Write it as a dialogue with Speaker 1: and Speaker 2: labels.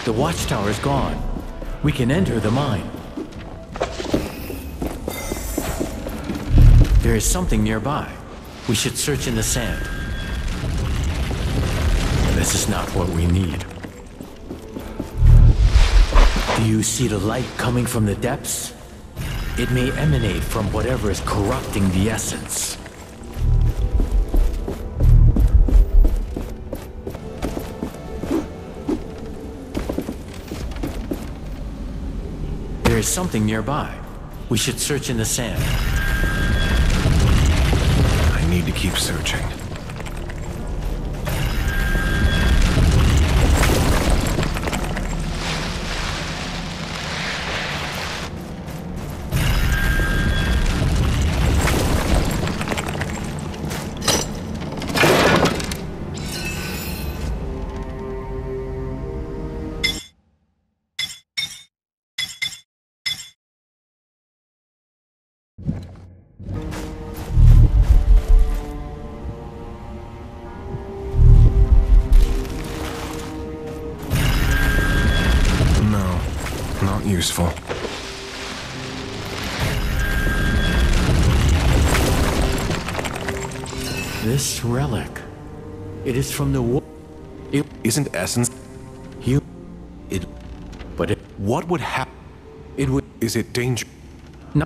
Speaker 1: The watchtower is gone. We can enter the mine. There is something nearby. We should search in the sand. This is not what we need. Do you see the light coming from the depths? It may emanate from whatever is corrupting the essence. There is something nearby. We should search in the sand.
Speaker 2: I need to keep searching. Not useful.
Speaker 1: This relic. It is from the war.
Speaker 2: It isn't essence. It.
Speaker 1: But it.
Speaker 2: What would happen?
Speaker 1: It would.
Speaker 2: Is it danger?
Speaker 1: No.